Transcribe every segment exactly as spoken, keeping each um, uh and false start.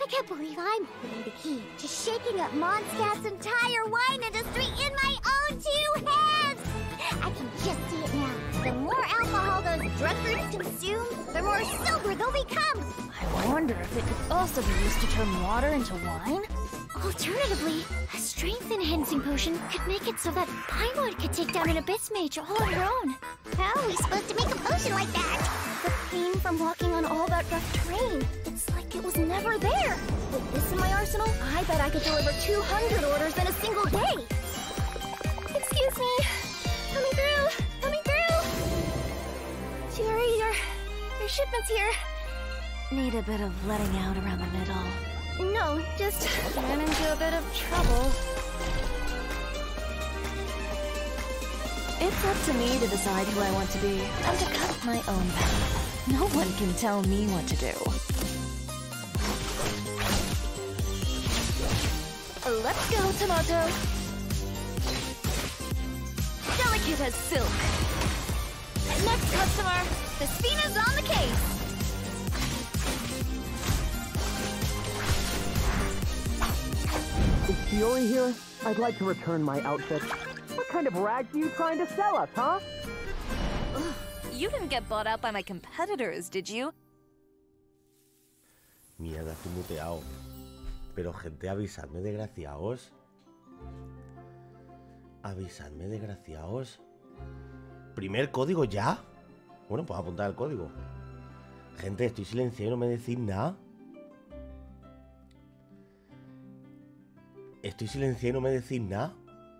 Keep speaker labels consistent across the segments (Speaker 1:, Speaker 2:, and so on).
Speaker 1: can't believe I'm holding the key to shaking up Mondstadt's entire wine industry in my own two hands! I can just see it now. The more alcohol those drunkards consume, the more sober they'll become!
Speaker 2: I wonder if it could also be used to turn water into wine?
Speaker 1: Alternatively, a strength-enhancing potion could make it so that Paimon could take down an Abyss Mage all on her own. How are we supposed to make a potion like that? The pain from walking on all that rough terrain. It's like it was never there. With this in my arsenal, I bet I could deliver two hundred orders in a single day. Excuse me. Coming through. Coming through. Shiori, your, your shipment's here.
Speaker 2: Need a bit of letting out around the middle.
Speaker 1: No, just
Speaker 2: ran into a bit of trouble. It's up to me to decide who I want to be and to cut my own path. No one can tell me what to do. Let's go, Tomato. Delicate as silk. Next customer, the Sphina's on the case.
Speaker 3: Is Shiori here? I'd like to return my outfit. What kind of rags are you trying to sell us, huh?
Speaker 2: Ugh, you didn't get bought out by my competitors, did you?
Speaker 4: Mierda, estoy muteado. Pero gente, avisadme, desgraciaos. Avisadme, desgraciaos. ¿Primer código ya? Bueno, pues apuntar el código. Gente, estoy silenciado y no me decís nada. Estoy silenciado y no me decís nada.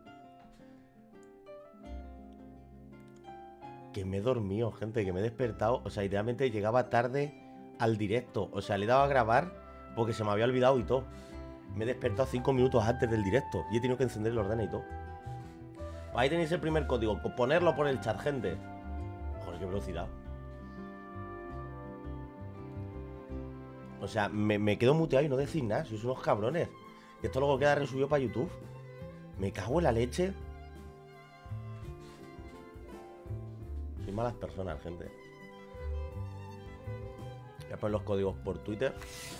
Speaker 4: Que me he dormido, gente, que me he despertado. O sea, idealmente llegaba tarde al directo. O sea, le he dado a grabar porque se me había olvidado y todo. Me he despertado cinco minutos antes del directo y he tenido que encender el ordenador y todo. Ahí tenéis el primer código. Ponerlo por el chat, gente. Joder, qué velocidad. O sea, me, me quedo muteado y no decís nada. Sois unos cabrones. Y esto luego queda resubido para YouTube. Me cago en la leche. Soy malas personas, gente. Voy a poner los códigos por Twitter.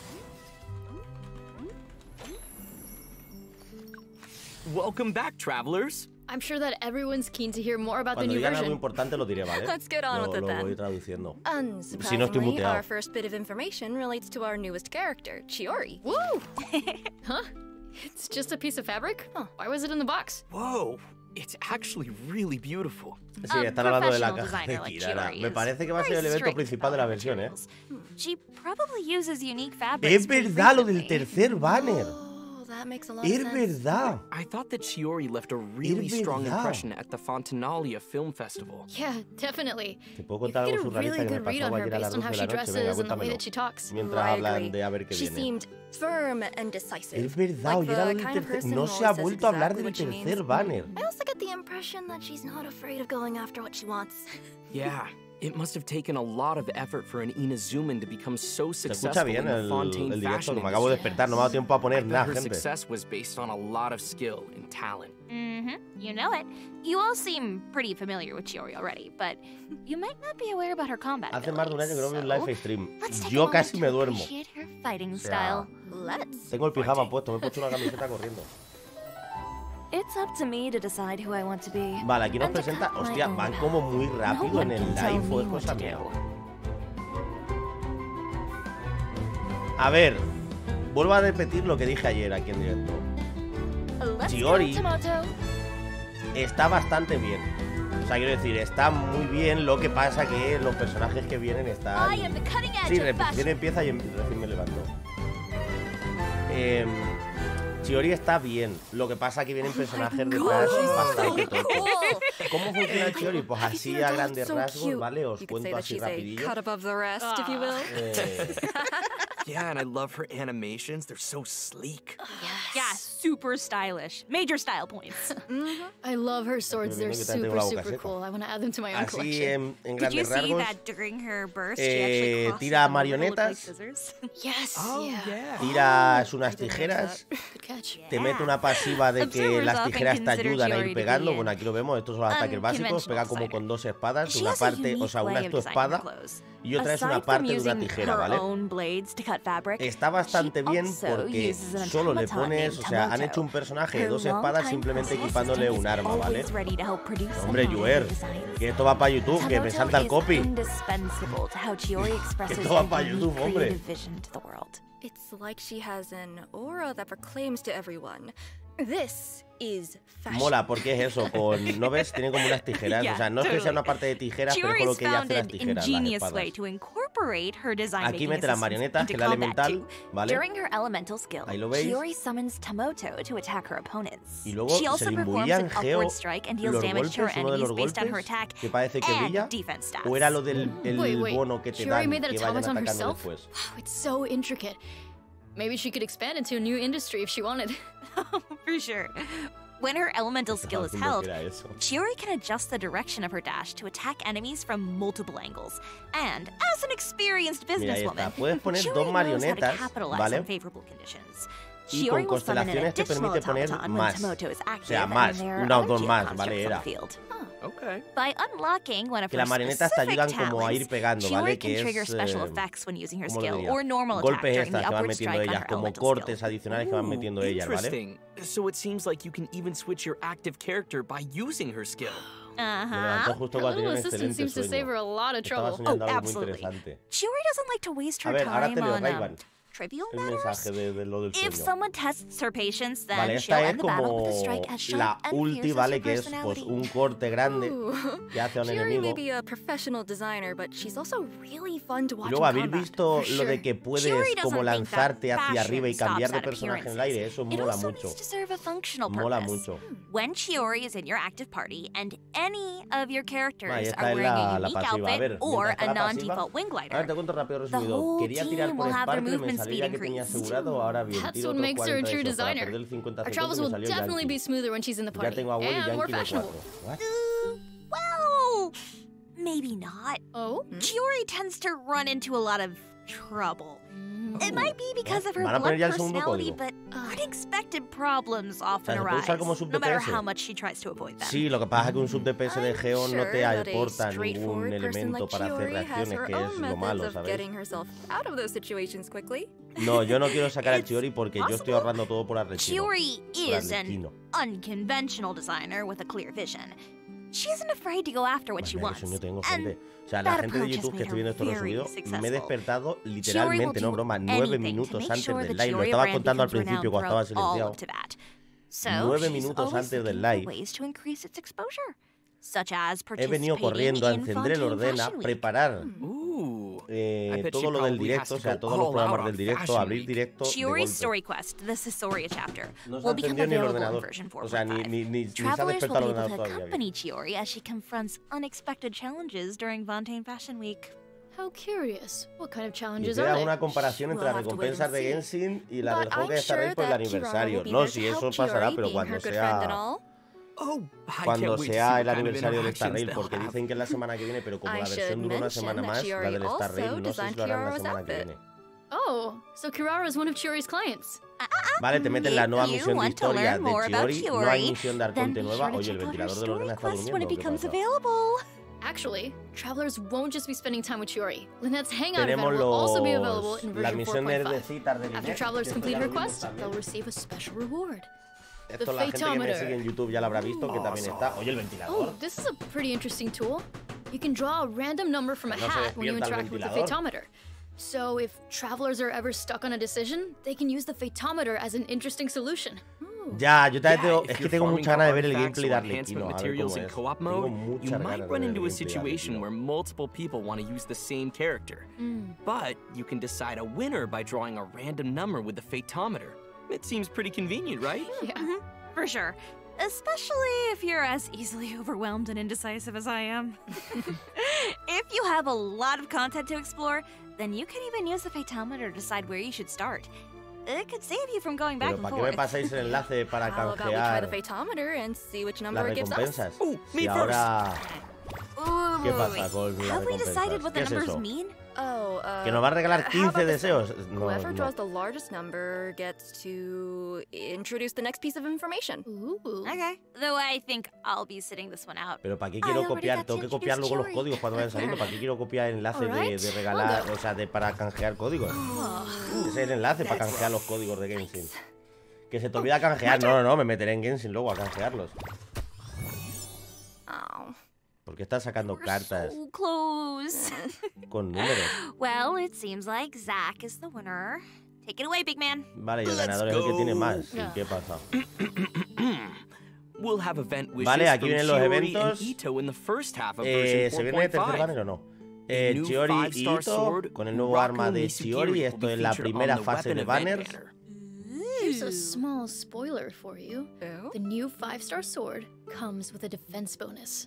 Speaker 5: Welcome back, travelers.
Speaker 6: I'm sure that everyone's keen to hear more about the
Speaker 4: Cuando
Speaker 6: new
Speaker 4: digan algo
Speaker 6: version.
Speaker 4: importante lo diré, ¿vale?
Speaker 2: Let's get on
Speaker 4: lo,
Speaker 2: with it
Speaker 4: lo
Speaker 2: then.
Speaker 4: voy traduciendo.
Speaker 2: Unsurprisingly,
Speaker 4: Si no estoy muteado.
Speaker 2: our first bit of information relates to our newest character, Shiori.
Speaker 6: Woo! Huh? It's just a piece of fabric? Oh, why was it in the box?
Speaker 5: Whoa, it's actually really beautiful.
Speaker 4: Sí,
Speaker 2: A
Speaker 4: están hablando de la
Speaker 2: professional
Speaker 4: caja de
Speaker 2: designer like
Speaker 4: Kirara.
Speaker 2: Shiori
Speaker 4: Me
Speaker 2: is
Speaker 4: parece que va a ser el
Speaker 2: very
Speaker 4: evento
Speaker 2: strict
Speaker 4: principal de la
Speaker 2: about
Speaker 4: versión, ¿eh?
Speaker 2: materials. She probably uses unique fabrics.
Speaker 4: Es
Speaker 2: pretty
Speaker 4: verdad lo del
Speaker 2: frequently.
Speaker 4: tercer banner.
Speaker 2: Oh, that makes a lot
Speaker 4: Es
Speaker 2: of sense.
Speaker 4: verdad.
Speaker 5: I thought that Shiori left a really
Speaker 4: Es
Speaker 5: strong
Speaker 4: verdad.
Speaker 5: impression at the Fontanalia Film Festival.
Speaker 6: Yeah, definitely.
Speaker 4: ¿Te puedo
Speaker 6: You
Speaker 4: contar
Speaker 6: get
Speaker 4: algo
Speaker 6: a
Speaker 4: surrealista
Speaker 6: really
Speaker 4: que me
Speaker 6: good read
Speaker 4: pasó
Speaker 6: on her
Speaker 4: ayer a las
Speaker 6: based on
Speaker 4: doce
Speaker 6: how
Speaker 4: de
Speaker 6: she
Speaker 4: la noche? Venga,
Speaker 6: dresses and the way
Speaker 4: cuéntamelo.
Speaker 6: that she talks.
Speaker 4: Mientras
Speaker 2: I
Speaker 4: hablan
Speaker 2: agree.
Speaker 4: de a ver qué
Speaker 2: She
Speaker 4: viene.
Speaker 2: seemed firm and decisive.
Speaker 4: Es verdad,
Speaker 2: like
Speaker 4: oye, era
Speaker 2: the
Speaker 4: lo del
Speaker 2: kind of
Speaker 4: tercer...
Speaker 2: person
Speaker 4: No
Speaker 2: who
Speaker 4: se ha
Speaker 2: always says
Speaker 4: vuelto a hablar
Speaker 2: exactly
Speaker 4: del
Speaker 2: what she means.
Speaker 4: tercer banner.
Speaker 2: I also get the impression that she's not afraid of going after what she wants.
Speaker 5: Yeah, it must have taken a lot of effort for an Inazuman to become so
Speaker 4: Se escucha
Speaker 5: successful in
Speaker 4: bien
Speaker 5: the
Speaker 4: el,
Speaker 5: Fontaine
Speaker 4: el directo,
Speaker 5: fashion
Speaker 4: que me acabo de
Speaker 5: industry.
Speaker 4: despertar. No me ha dado tiempo a
Speaker 5: I
Speaker 4: poner
Speaker 5: bet
Speaker 4: nada,
Speaker 5: her
Speaker 4: gente.
Speaker 5: success was based on a lot of skill and talent.
Speaker 7: Mm-hmm. You know it. You all seem pretty familiar with Shiori already, but you might not be aware about her combat
Speaker 4: Hace más de un año que no veo un live
Speaker 7: abilities,
Speaker 4: stream.
Speaker 7: so let's take a
Speaker 4: Yo
Speaker 7: moment
Speaker 4: casi
Speaker 7: to
Speaker 4: me duermo.
Speaker 7: appreciate her fighting
Speaker 4: O sea,
Speaker 7: style.
Speaker 2: Let's.
Speaker 4: Tengo el pijama puesto, me he puesto una camiseta corriendo.
Speaker 2: It's up to me to decide who I want to be.
Speaker 4: Vale, aquí nos
Speaker 2: and to
Speaker 4: presenta...
Speaker 2: cut my
Speaker 4: Hostia,
Speaker 2: own
Speaker 4: van
Speaker 2: path.
Speaker 4: como muy
Speaker 2: No
Speaker 4: rápido en
Speaker 2: one
Speaker 4: el
Speaker 2: can tell
Speaker 4: live, o
Speaker 2: me
Speaker 4: es
Speaker 2: what
Speaker 4: cosa
Speaker 2: to
Speaker 4: mía.
Speaker 2: do.
Speaker 4: A ver, vuelvo a repetir lo que dije ayer aquí en directo.
Speaker 2: Let's
Speaker 4: Shiori.
Speaker 2: go, Tomato.
Speaker 4: Está bastante bien. O sea, quiero decir, está muy bien. Lo que pasa que los personajes que vienen están...
Speaker 2: I am the cutting edge
Speaker 4: Sí,
Speaker 2: of
Speaker 4: recién
Speaker 2: fashion.
Speaker 4: empieza y em- recién me levanto. Eh, Shiori está bien. Lo que pasa que vienen personajes detrás bastante tontos. ¿Cómo funciona el Shiori? Pues así a grandes rasgos, ¿vale? Os cuento así rapidillo.
Speaker 2: cut above the rest, if you will.
Speaker 4: Eh,
Speaker 5: Yeah, and I love her animations. They're so sleek.
Speaker 7: Yeah, super stylish. Major style points.
Speaker 6: I love her swords. They're
Speaker 4: viendo que también tengo
Speaker 6: super,
Speaker 4: la boca
Speaker 6: super
Speaker 4: seca.
Speaker 6: cool. I want to add them to my own
Speaker 4: así
Speaker 6: collection.
Speaker 4: en, en
Speaker 7: Did you
Speaker 4: grandes
Speaker 7: see
Speaker 4: rasgos.
Speaker 7: that during her burst,
Speaker 4: Eh,
Speaker 7: she actually crossed
Speaker 4: tira
Speaker 7: them over to look like
Speaker 4: marionetas.
Speaker 7: scissors?
Speaker 6: Yes,
Speaker 5: Oh,
Speaker 6: yeah.
Speaker 5: yeah.
Speaker 4: Tiras
Speaker 6: I
Speaker 4: unas
Speaker 6: didn't notice
Speaker 4: tijeras.
Speaker 6: that. Good catch.
Speaker 4: Te mete una pasiva de que
Speaker 7: Observers
Speaker 4: las
Speaker 7: often
Speaker 4: tijeras te
Speaker 7: consider
Speaker 4: ayudan a
Speaker 7: Shiori
Speaker 4: ir
Speaker 7: to be
Speaker 4: pegando.
Speaker 7: an
Speaker 4: Bueno, aquí lo vemos, estos son los ataques básicos.
Speaker 7: unconventional
Speaker 4: Pega como
Speaker 7: designer.
Speaker 4: con dos espadas.
Speaker 7: She
Speaker 4: Una
Speaker 7: has a
Speaker 4: parte, o
Speaker 7: unique
Speaker 4: sea, una
Speaker 7: way
Speaker 4: es
Speaker 7: of
Speaker 4: tu
Speaker 7: designing her
Speaker 4: espada
Speaker 7: clothes.
Speaker 4: y otra es una parte de una tijera, ¿vale? Está bastante bien porque solo le pones, o sea, han hecho un personaje de dos espadas simplemente equipándole un arma, ¿vale? Hombre, Yuer, que esto va para YouTube, que me salta el copy. Que esto va para YouTube, hombre.
Speaker 2: It's like she has an aura that proclaims to everyone, this is fashion.
Speaker 4: Mola, porque es eso, con, ¿no ves? Tiene como unas tijeras, o sea, no es que sea una parte de tijeras, pero es con lo que ella hace las tijeras, las espadas. Aquí mete las marionetas, que es la elemental, ¿vale? Ahí lo veis. Y luego se le imbuían Geo los golpes, uno de los golpes, que parece que brilla, o era lo del el
Speaker 6: Wait, wait.
Speaker 4: bono que te
Speaker 6: She already
Speaker 4: dan,
Speaker 6: made that
Speaker 4: que vayan
Speaker 6: automaton
Speaker 4: atacando
Speaker 6: herself?
Speaker 4: después.
Speaker 6: Wow, it's so intricate. Maybe she could expand into a new industry if she wanted.
Speaker 7: For sure. When her elemental skill is
Speaker 4: Estaba
Speaker 7: held,
Speaker 4: haciendo que era eso.
Speaker 7: Chiori can adjust the direction of her dash to attack enemies from multiple angles. And as an experienced
Speaker 4: Mira, ahí
Speaker 7: businesswoman,
Speaker 4: está. Puedes poner
Speaker 7: Chiori
Speaker 4: dos
Speaker 7: knows how to
Speaker 4: marionetas,
Speaker 7: capitalize
Speaker 4: ¿vale?
Speaker 7: on favorable conditions.
Speaker 4: Y con
Speaker 7: Chiori will summon an
Speaker 4: constelaciones te
Speaker 7: additional
Speaker 4: permite poner
Speaker 7: automaton when
Speaker 4: más.
Speaker 7: Tomoto is
Speaker 4: O
Speaker 7: active
Speaker 4: sea,
Speaker 7: and
Speaker 4: más,
Speaker 7: there are
Speaker 4: una o
Speaker 7: other
Speaker 4: dos más,
Speaker 7: geoconstructs
Speaker 4: ¿vale?
Speaker 7: on
Speaker 4: Era.
Speaker 7: the field.
Speaker 5: Okay.
Speaker 7: By unlocking one of
Speaker 4: Que
Speaker 7: her
Speaker 4: las marionetas te ayudan
Speaker 7: specific
Speaker 4: como a ir
Speaker 7: talents,
Speaker 4: pegando,
Speaker 7: Chiori
Speaker 4: ¿vale?
Speaker 7: can
Speaker 4: Que
Speaker 7: trigger
Speaker 4: es,
Speaker 7: special
Speaker 4: eh,
Speaker 7: effects when using her
Speaker 4: ¿cómo lo
Speaker 7: skill
Speaker 4: diría?
Speaker 7: or normal attack
Speaker 4: Golpes
Speaker 7: during the
Speaker 4: extras que van
Speaker 7: upward
Speaker 4: metiendo
Speaker 7: strike on
Speaker 4: ellas,
Speaker 7: her
Speaker 4: como
Speaker 7: elemental
Speaker 4: cortes
Speaker 7: skill.
Speaker 4: adicionales que van metiendo ellas, ¿vale?
Speaker 5: Interesting. So it seems like you can even switch your active character by using her skill.
Speaker 4: Me levantó
Speaker 7: Uh-huh.
Speaker 4: justo
Speaker 6: Her
Speaker 4: cuando tenía
Speaker 6: little
Speaker 4: un
Speaker 6: assistant
Speaker 4: excelente
Speaker 6: seems to save her
Speaker 4: sueño.
Speaker 6: a lot of
Speaker 4: Estaba
Speaker 6: trouble.
Speaker 4: soñando
Speaker 7: Oh,
Speaker 4: algo muy
Speaker 7: absolutely.
Speaker 4: interesante.
Speaker 7: Chiori doesn't like to waste
Speaker 4: A
Speaker 7: her
Speaker 4: ver, ahora
Speaker 7: time
Speaker 4: te leo,
Speaker 7: on
Speaker 4: da
Speaker 7: um,
Speaker 4: igual.
Speaker 7: trivial
Speaker 4: El
Speaker 7: matters.
Speaker 4: mensaje de, de lo del
Speaker 7: If
Speaker 4: sueño.
Speaker 7: someone tests her patience, then
Speaker 4: Vale,
Speaker 7: she'll
Speaker 4: esta es
Speaker 7: end the battle with a
Speaker 4: como
Speaker 7: strike as sharp
Speaker 4: la
Speaker 7: and
Speaker 4: ulti,
Speaker 7: fierce as
Speaker 4: ¿vale?
Speaker 7: her
Speaker 4: Que es pues
Speaker 7: personality.
Speaker 4: un corte grande
Speaker 2: Ooh.
Speaker 4: que hace a un
Speaker 2: Chiori may
Speaker 4: enemigo.
Speaker 2: be a professional designer, but she's also really fun to
Speaker 4: Y
Speaker 2: watch
Speaker 4: luego
Speaker 2: in
Speaker 4: habéis
Speaker 2: combat.
Speaker 4: visto
Speaker 6: For
Speaker 4: lo de
Speaker 6: sure.
Speaker 4: que puedes
Speaker 7: Chiori
Speaker 4: como
Speaker 7: doesn't think that
Speaker 4: lanzarte hacia arriba y
Speaker 7: fashion
Speaker 4: cambiar de
Speaker 7: stops at
Speaker 4: personaje en el aire. Eso
Speaker 7: It
Speaker 4: mola
Speaker 7: also
Speaker 4: mucho.
Speaker 7: needs to serve a functional
Speaker 4: Mola
Speaker 7: purpose.
Speaker 4: mucho.
Speaker 7: When Chiori is in your active party and any of your characters
Speaker 4: Ahí está
Speaker 7: are
Speaker 4: en
Speaker 7: wearing
Speaker 4: la,
Speaker 7: a
Speaker 4: la
Speaker 7: unique
Speaker 4: pasiva. A ver,
Speaker 7: outfit or
Speaker 4: mientras está
Speaker 7: a
Speaker 4: la pasiva.
Speaker 7: non-default wing
Speaker 4: A ver, te
Speaker 7: glider,
Speaker 4: cuento rápido
Speaker 7: the
Speaker 4: resumido.
Speaker 7: whole
Speaker 4: Quería tirar
Speaker 7: team
Speaker 4: por
Speaker 7: will have their
Speaker 4: Sparkle, me
Speaker 7: movement
Speaker 4: salía
Speaker 7: speed
Speaker 4: que tenía
Speaker 7: increased.
Speaker 4: asegurado. Ahora bien,
Speaker 6: That's
Speaker 4: tiro
Speaker 6: what
Speaker 4: otros
Speaker 6: makes her a
Speaker 4: cuarenta
Speaker 6: true
Speaker 4: de esos para
Speaker 6: designer.
Speaker 4: perder el cincuenta
Speaker 6: Our
Speaker 4: segundos
Speaker 6: travels
Speaker 4: y me
Speaker 6: will
Speaker 4: salió
Speaker 6: definitely be
Speaker 4: Yankee.
Speaker 6: smoother when she's in the
Speaker 4: Ya
Speaker 6: party.
Speaker 4: tengo abuelo y
Speaker 6: And more
Speaker 4: Yankee de
Speaker 6: fashionable.
Speaker 4: cuatro. What?
Speaker 7: Uh, well, maybe not.
Speaker 6: Oh?
Speaker 7: Chiori tends to run into a lot of trouble. It might be because of her
Speaker 4: Van a
Speaker 7: blunt
Speaker 4: poner ya el segundo
Speaker 7: personality,
Speaker 4: código.
Speaker 7: but unexpected problems often
Speaker 4: ¿se puede
Speaker 7: arise,
Speaker 4: usar como sub
Speaker 7: no
Speaker 4: D P
Speaker 7: matter
Speaker 4: S?
Speaker 7: how much she tries to avoid them.
Speaker 4: Sí, lo que pasa es que un sub D P S de
Speaker 2: I'm
Speaker 4: Geo no
Speaker 2: sure
Speaker 4: te
Speaker 2: that a
Speaker 4: aporta ningún
Speaker 2: straightforward person
Speaker 4: elemento
Speaker 2: like
Speaker 4: para hacer
Speaker 2: Chiori has
Speaker 4: reacciones,
Speaker 2: her
Speaker 4: que es
Speaker 2: own
Speaker 4: lo
Speaker 2: methods
Speaker 4: malo,
Speaker 2: of
Speaker 4: ¿sabes?
Speaker 2: getting herself out of those situations quickly.
Speaker 4: No, yo no quiero sacar al
Speaker 7: It's
Speaker 4: Chiori porque yo estoy
Speaker 7: possible.
Speaker 4: ahorrando todo por Arlecchino.
Speaker 7: Chiori
Speaker 4: Por
Speaker 7: is an
Speaker 4: Arlecchino.
Speaker 7: unconventional designer with a clear vision. She isn't afraid to go after what she
Speaker 4: Madre, qué
Speaker 7: wants.
Speaker 4: sueño tengo,
Speaker 7: And
Speaker 4: gente. O sea, la
Speaker 7: that
Speaker 4: gente de
Speaker 7: approach has
Speaker 4: YouTube que
Speaker 7: made
Speaker 4: estoy viendo
Speaker 7: her
Speaker 4: esto
Speaker 7: very
Speaker 4: resubido, me he
Speaker 7: successful.
Speaker 4: despertado
Speaker 7: Chiori will
Speaker 4: literalmente, no
Speaker 7: do
Speaker 4: broma, nueve
Speaker 7: anything to
Speaker 4: minutos
Speaker 7: make
Speaker 4: antes
Speaker 7: sure
Speaker 4: del
Speaker 7: that
Speaker 4: live. Lo
Speaker 7: Chiori
Speaker 4: estaba
Speaker 7: brand
Speaker 4: contando al
Speaker 7: becomes
Speaker 4: principio
Speaker 7: renowned
Speaker 4: cuando estaba
Speaker 7: throughout all
Speaker 4: silenciado.
Speaker 7: of Tibet. So
Speaker 4: Nueve
Speaker 7: she's
Speaker 4: minutos
Speaker 7: always
Speaker 4: antes del
Speaker 7: looking for
Speaker 4: live.
Speaker 7: ways to increase its exposure, such as
Speaker 4: He venido
Speaker 7: participating
Speaker 4: corriendo a
Speaker 7: in
Speaker 4: encender el
Speaker 7: Fontaine
Speaker 4: ordena,
Speaker 7: Fashion Week.
Speaker 4: preparar
Speaker 5: Ooh.
Speaker 4: eh,
Speaker 5: I bet
Speaker 4: todo
Speaker 5: she
Speaker 4: lo del
Speaker 5: probably has
Speaker 4: directo, o
Speaker 5: to
Speaker 4: sea,
Speaker 5: go
Speaker 4: todos los
Speaker 5: all
Speaker 4: programas
Speaker 5: out
Speaker 4: del
Speaker 5: on
Speaker 4: directo,
Speaker 5: Fashion
Speaker 4: abrir
Speaker 5: Week.
Speaker 4: directo de
Speaker 7: Chiori's
Speaker 4: golpe.
Speaker 7: Story Quest, the Sosoria chapter,
Speaker 4: No se
Speaker 7: will
Speaker 4: ha
Speaker 7: become
Speaker 4: encendido ni el
Speaker 7: available in
Speaker 4: ordenador.
Speaker 7: version
Speaker 4: O sea, ni,
Speaker 7: four point five.
Speaker 4: ni, ni, ni se ha
Speaker 7: Travelers will
Speaker 4: despertado el
Speaker 7: be able
Speaker 4: ordenador
Speaker 7: to
Speaker 4: todavía.
Speaker 7: accompany Chiori as she confronts unexpected challenges during Fontaine Fashion Week.
Speaker 6: How curious. What kind of
Speaker 4: Y
Speaker 6: challenges
Speaker 4: queda
Speaker 6: are they?
Speaker 4: una comparación entre
Speaker 2: We'll
Speaker 4: las
Speaker 2: have to wait and
Speaker 4: recompensas de
Speaker 2: see.
Speaker 4: Genshin y la del
Speaker 2: But
Speaker 4: juego
Speaker 2: I'm
Speaker 4: de Star
Speaker 2: sure
Speaker 4: Rail por el
Speaker 2: that Kirara
Speaker 4: aniversario.
Speaker 2: will be
Speaker 4: No,
Speaker 2: there
Speaker 4: si
Speaker 2: to
Speaker 4: eso
Speaker 2: help
Speaker 4: pasará,
Speaker 2: Chiori,
Speaker 4: pero
Speaker 2: being
Speaker 4: cuando
Speaker 2: her good friend and
Speaker 4: sea
Speaker 2: all.
Speaker 5: Oh, I
Speaker 4: cuando
Speaker 5: can't wait to see
Speaker 4: sea
Speaker 5: what
Speaker 4: el
Speaker 5: kind of
Speaker 4: aniversario del Star
Speaker 5: interactions
Speaker 4: Rail,
Speaker 5: they'll
Speaker 4: porque
Speaker 5: have.
Speaker 4: dicen que es la semana que viene, pero como
Speaker 2: I
Speaker 4: la
Speaker 2: should
Speaker 4: versión dura una
Speaker 2: mention
Speaker 4: semana
Speaker 2: that
Speaker 4: más, la
Speaker 2: Chiori
Speaker 4: del Star Rail,
Speaker 2: also
Speaker 4: no sé si
Speaker 2: designed
Speaker 4: lo harán la
Speaker 2: Kirara's
Speaker 4: semana que
Speaker 2: outfit.
Speaker 4: viene.
Speaker 6: Oh, so Kirara is one of Chiori's clients.
Speaker 4: Vale, te meten la nueva
Speaker 7: If you
Speaker 4: misión de
Speaker 7: want to
Speaker 4: historia
Speaker 7: learn
Speaker 4: de
Speaker 7: more about
Speaker 4: Chiori, no hay
Speaker 7: Chiori,
Speaker 4: misión de
Speaker 7: then
Speaker 4: Arconte
Speaker 7: be
Speaker 4: nueva.
Speaker 7: sure to
Speaker 4: Oye, el
Speaker 7: check out her
Speaker 4: ventilador del
Speaker 7: story
Speaker 4: orden está
Speaker 7: quest when it
Speaker 4: durmiendo. ¿Qué
Speaker 7: becomes
Speaker 4: pasa?
Speaker 7: available.
Speaker 6: Actually, travelers won't just be spending time with Chiori. Lynette's hangout event
Speaker 4: Tenemos
Speaker 6: will also be available
Speaker 4: los,
Speaker 6: in
Speaker 4: las
Speaker 6: version
Speaker 4: misiones
Speaker 6: four point five.
Speaker 4: nerdecitas de
Speaker 6: After
Speaker 4: Linet.
Speaker 6: travelers
Speaker 4: que esto
Speaker 6: complete
Speaker 4: ya
Speaker 6: her
Speaker 4: lo vimos
Speaker 6: quest,
Speaker 4: también.
Speaker 6: they'll receive a special reward.
Speaker 4: Esto la gente que me sigue en YouTube ya lo habrá visto, que también está. Oye, el
Speaker 6: Oh,
Speaker 4: ventilador.
Speaker 6: this is a pretty interesting tool. You can draw a random number from a
Speaker 4: No se
Speaker 6: hat when you
Speaker 4: despierta el
Speaker 6: interact with the
Speaker 4: ventilador.
Speaker 6: Fatometer. So if travelers are ever stuck on a decision, they can use the Fatometer as an interesting solution. Ooh.
Speaker 4: Ya, yo también
Speaker 5: Yeah,
Speaker 4: tengo,
Speaker 5: if
Speaker 4: es que
Speaker 5: you're
Speaker 4: tengo
Speaker 5: farming
Speaker 4: muchas ganas de ver el
Speaker 5: artifacts
Speaker 4: gameplay de
Speaker 5: or
Speaker 4: Arlecchino,
Speaker 5: enhancement
Speaker 4: a ver
Speaker 5: materials
Speaker 4: cómo
Speaker 5: in
Speaker 4: es.
Speaker 5: co-op
Speaker 4: Tengo
Speaker 5: mode, you
Speaker 4: muchas
Speaker 5: might
Speaker 4: ganas de
Speaker 5: run
Speaker 4: ver el
Speaker 5: into a
Speaker 4: gameplay de
Speaker 5: situation
Speaker 4: Arlecchino.
Speaker 5: where multiple people want to use the same character. But you can decide a winner by drawing a random number with the Fatometer. It seems pretty convenient, right?
Speaker 6: Yeah.
Speaker 7: For sure. Especially if you're as easily overwhelmed and indecisive as I am. If you have a lot of content to explore, then you can even use the Fatometer to decide where you should start. It could save you from going back
Speaker 4: Pero
Speaker 7: and
Speaker 4: ¿para qué me
Speaker 7: forth.
Speaker 4: pasáis el enlace para
Speaker 2: How about we try the
Speaker 4: canjear
Speaker 2: Fatometer and see which
Speaker 4: las
Speaker 2: number it gives us?
Speaker 4: recompensas?
Speaker 5: Oh, me
Speaker 4: Y ahora...
Speaker 7: Ooh,
Speaker 4: ¿Qué
Speaker 7: wait,
Speaker 4: pasa
Speaker 7: wait.
Speaker 4: con las
Speaker 7: Have we
Speaker 4: recompensas?
Speaker 7: decided what the
Speaker 4: ¿Qué es
Speaker 7: numbers
Speaker 4: eso?
Speaker 7: mean?
Speaker 2: Oh, uh,
Speaker 4: Que nos va a regalar
Speaker 2: how
Speaker 4: quince
Speaker 2: about this then?
Speaker 4: deseos. No,
Speaker 2: Whoever
Speaker 4: no.
Speaker 2: draws the largest number gets to introduce the next piece of information.
Speaker 6: Ooh.
Speaker 7: Okay. Though I think I'll be sitting this one out.
Speaker 4: Pero ¿para qué
Speaker 1: I
Speaker 4: quiero
Speaker 1: already
Speaker 4: copiar?
Speaker 1: got
Speaker 4: Tengo
Speaker 1: to
Speaker 4: que copiar
Speaker 1: introduce
Speaker 4: luego los
Speaker 1: Chiori.
Speaker 4: códigos cuando vayan saliendo. ¿Para qué quiero copiar enlaces de,
Speaker 6: Alright,
Speaker 4: de regalar,
Speaker 6: I'll
Speaker 4: o sea, de para canjear códigos? Ese es el enlace para canjear los códigos de Genshin. Que se te olvida canjear. No, no, no, me meteré en Genshin luego a canjearlos.
Speaker 2: Oh.
Speaker 4: ¿Por qué estás sacando
Speaker 7: We're
Speaker 4: cartas
Speaker 7: so close.
Speaker 4: con números?
Speaker 7: Well, it seems like Zach is the winner. Take it away, big man.
Speaker 4: Vale, y el
Speaker 5: Let's
Speaker 4: ganador es el que tiene
Speaker 5: go.
Speaker 4: más. ¿Y
Speaker 6: Yeah.
Speaker 4: qué pasa?
Speaker 5: We'll have event wishes
Speaker 4: Vale, aquí
Speaker 5: from
Speaker 4: vienen los
Speaker 5: Chiori
Speaker 4: eventos.
Speaker 5: and Ito in the first half of
Speaker 4: Eh,
Speaker 5: version
Speaker 4: ¿Se viene el tercer
Speaker 5: four point
Speaker 4: banner
Speaker 5: five.
Speaker 4: o no? Eh,
Speaker 5: New
Speaker 4: Chiori y
Speaker 5: five-star
Speaker 4: Ito
Speaker 5: sword,
Speaker 4: con el nuevo
Speaker 5: Raku
Speaker 4: arma de
Speaker 5: Misugiri
Speaker 4: Chiori.
Speaker 5: will
Speaker 4: Esto
Speaker 5: be
Speaker 4: es la
Speaker 5: featured on
Speaker 4: primera
Speaker 5: the
Speaker 4: fase
Speaker 5: weapon
Speaker 4: de
Speaker 5: event
Speaker 4: banners.
Speaker 5: banner.
Speaker 6: Here's a small spoiler for you.
Speaker 2: Oh?
Speaker 6: The new five-star sword comes with a defense bonus.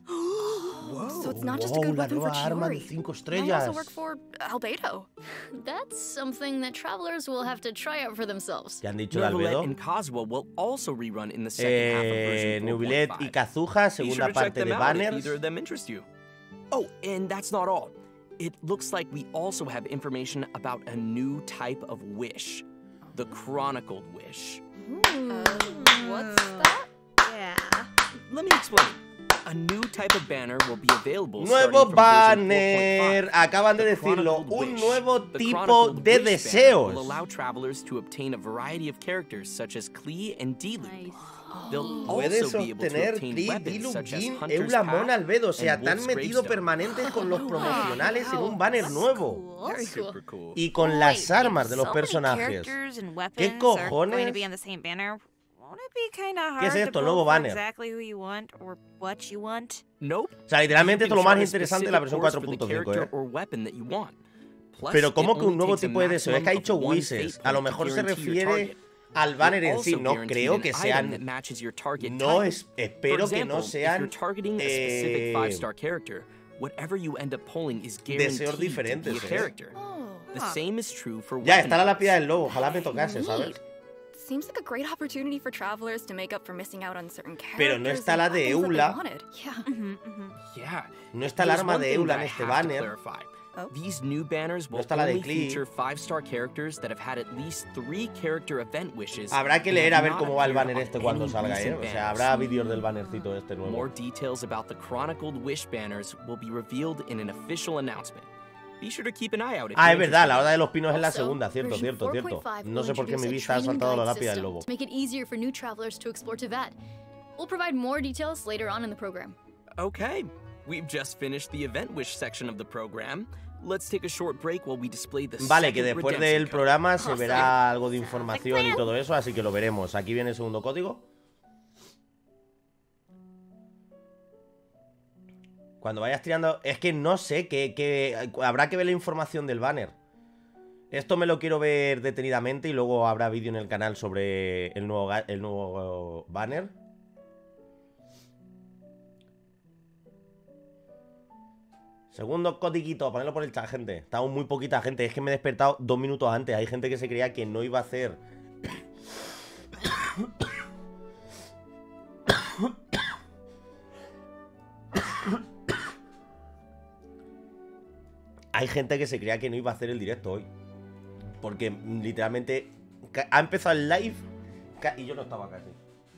Speaker 2: So it's not just a
Speaker 4: Wow,
Speaker 2: good
Speaker 4: la
Speaker 2: weapon for
Speaker 4: nueva arma de
Speaker 2: Chiori.
Speaker 4: cinco
Speaker 2: It might
Speaker 4: estrellas.
Speaker 2: also work for Albedo.
Speaker 6: That's something that travelers will have to try out for themselves.
Speaker 4: ¿Qué han dicho de
Speaker 5: Neuvillette
Speaker 4: Albedo?
Speaker 5: and Kazuha will also rerun in the second half of
Speaker 4: Eh,
Speaker 5: version
Speaker 4: Neuvillette y
Speaker 5: four point five.
Speaker 4: Kazuha,
Speaker 5: Be
Speaker 4: segunda
Speaker 5: sure to check
Speaker 4: parte
Speaker 5: them
Speaker 4: de
Speaker 5: out if
Speaker 4: banners.
Speaker 5: either of them interest you. Oh, and that's not all. It looks like we also have information about a new type of wish. The Chronicled Wish.
Speaker 2: Uh, what's that?
Speaker 7: Yeah.
Speaker 5: Let me explain. A new type of banner will be available
Speaker 4: Nuevo
Speaker 5: starting from version
Speaker 4: banner.
Speaker 5: four point five.
Speaker 4: Acaban de
Speaker 5: The
Speaker 4: decirlo.
Speaker 5: Chronicled
Speaker 4: Un
Speaker 5: Wish.
Speaker 4: nuevo
Speaker 5: The
Speaker 4: tipo
Speaker 5: Chronicled
Speaker 4: de
Speaker 5: Wish banner
Speaker 4: deseos.
Speaker 5: will allow travelers to obtain a variety of characters such as Klee and Diluc.
Speaker 7: Nice.
Speaker 5: They'll
Speaker 4: Puedes
Speaker 5: also be able to
Speaker 4: obtener
Speaker 5: obtain
Speaker 4: Klee,
Speaker 5: weapons
Speaker 4: Diluc,
Speaker 5: such as
Speaker 4: Jin,
Speaker 5: Hunter's
Speaker 4: Eulamon,
Speaker 5: Path
Speaker 4: Albedo. O sea,
Speaker 5: and
Speaker 4: te han
Speaker 5: Wolf's
Speaker 4: metido
Speaker 5: Gravestone.
Speaker 4: permanentes con los promocionales en un banner nuevo.
Speaker 6: Very cool.
Speaker 5: Super cool.
Speaker 4: Y con
Speaker 7: Wait,
Speaker 4: las armas
Speaker 7: if
Speaker 4: de los
Speaker 7: so many
Speaker 4: personajes.
Speaker 7: characters and weapons
Speaker 4: ¿Qué
Speaker 7: are going to
Speaker 4: cojones?
Speaker 7: be on the same banner, won't it be kind of
Speaker 4: ¿Qué es
Speaker 7: hard
Speaker 4: esto?
Speaker 7: to
Speaker 4: ¿El nuevo
Speaker 7: pull for
Speaker 4: banner?
Speaker 7: exactly who you want or what you want?
Speaker 5: Nope.
Speaker 4: O sea, literalmente
Speaker 5: You
Speaker 4: esto es lo
Speaker 5: can
Speaker 4: más
Speaker 5: chart a
Speaker 4: interesante de la
Speaker 5: specific
Speaker 4: versión
Speaker 5: course
Speaker 4: cuatro
Speaker 5: for the
Speaker 4: punto cinco,
Speaker 5: character
Speaker 4: ¿eh?
Speaker 5: or weapon that you want. Plus,
Speaker 4: Pero ¿cómo
Speaker 5: it
Speaker 4: que un
Speaker 5: only
Speaker 4: nuevo
Speaker 5: takes a
Speaker 4: tipo de deseo? Es que ha
Speaker 5: maximum
Speaker 4: dicho
Speaker 5: of one
Speaker 4: wishes.
Speaker 5: fate
Speaker 4: A lo
Speaker 5: point to
Speaker 4: mejor se
Speaker 5: guarantee your
Speaker 4: refiere
Speaker 5: target.
Speaker 4: al banner
Speaker 5: You'll
Speaker 4: en sí.
Speaker 5: also
Speaker 4: No
Speaker 5: guarantee
Speaker 4: creo
Speaker 5: an
Speaker 4: que
Speaker 5: item
Speaker 4: sean...
Speaker 5: that matches your target
Speaker 4: No,
Speaker 5: type.
Speaker 4: es, espero
Speaker 5: For
Speaker 4: que no
Speaker 5: example, if
Speaker 4: sean
Speaker 5: you're targeting a
Speaker 4: eh,
Speaker 5: specific five-star character, whatever you end up pulling is guaranteed
Speaker 4: deseos
Speaker 5: to be
Speaker 4: diferentes,
Speaker 5: a
Speaker 4: ¿eh?
Speaker 5: character.
Speaker 6: Oh.
Speaker 5: The same is true for
Speaker 4: Ya,
Speaker 5: weapon
Speaker 4: está la
Speaker 5: types.
Speaker 4: lápida del lobo. Ojalá me tocase, ¿sabes?
Speaker 2: Neat. Seems like a great opportunity for travelers to make up for missing out on certain characters.
Speaker 4: Pero no está
Speaker 2: and
Speaker 4: la de
Speaker 2: weapons that they
Speaker 4: Eula.
Speaker 2: wanted.
Speaker 6: Yeah.
Speaker 7: Mm-hmm, mm-hmm.
Speaker 5: Yeah.
Speaker 4: No está el
Speaker 5: There's
Speaker 4: arma
Speaker 5: one
Speaker 4: de
Speaker 5: thing
Speaker 4: Eula
Speaker 5: that
Speaker 4: en
Speaker 5: I
Speaker 4: este
Speaker 5: have to
Speaker 4: banner.
Speaker 5: clarify.
Speaker 2: Oh.
Speaker 5: These new banners will
Speaker 4: está la de
Speaker 5: only
Speaker 4: Klee.
Speaker 5: feature five-star characters that have had at least three character event wishes.
Speaker 4: Habrá que
Speaker 5: and
Speaker 4: leer a
Speaker 5: have
Speaker 4: ver
Speaker 5: not
Speaker 4: cómo va el
Speaker 5: appeared
Speaker 4: banner
Speaker 5: on
Speaker 4: este cuando
Speaker 5: any
Speaker 4: salga, ¿eh?
Speaker 5: recent
Speaker 4: O sea,
Speaker 5: banners.
Speaker 4: habrá vídeos del bannercito este nuevo.
Speaker 5: More details about the Chronicled Wish banners will be revealed in an official announcement. Be sure to keep an eye out if
Speaker 4: Ah, es
Speaker 5: you're
Speaker 4: verdad, la
Speaker 5: interested.
Speaker 4: Horda de los Pinos es la
Speaker 6: Also,
Speaker 4: segunda, cierto,
Speaker 6: version
Speaker 4: cierto, cierto.
Speaker 6: four point five
Speaker 4: No
Speaker 6: will
Speaker 4: sé por qué mi
Speaker 6: introduce a
Speaker 4: vista ha
Speaker 6: training
Speaker 4: saltado la
Speaker 6: guide
Speaker 4: lápida del
Speaker 6: system
Speaker 4: lobo.
Speaker 6: to make it easier for new travelers to explore Teyvat. We'll provide more details later on in the program.
Speaker 5: Okay, we've just finished the event wish section of the program. Let's take a short break while we display the
Speaker 4: Vale, que
Speaker 5: second
Speaker 4: después
Speaker 5: redemption
Speaker 4: del
Speaker 5: code.
Speaker 4: programa se
Speaker 7: Awesome.
Speaker 4: verá algo de información y todo eso, así que lo veremos. Aquí viene el segundo código. Cuando vayas tirando... Es que no sé, que, que habrá que ver la información del banner. Esto me lo quiero ver detenidamente y luego habrá vídeo en el canal sobre el nuevo, ga- el nuevo banner. Segundo codiguito, ponedlo por el chat, gente. Estamos muy poquita gente. Es que me he despertado dos minutos antes. Hay gente que se creía que no iba a hacer. Hay gente que se creía que no iba a hacer el directo hoy. Porque mm, literalmente ca- ha empezado el live ca- y yo no estaba casi.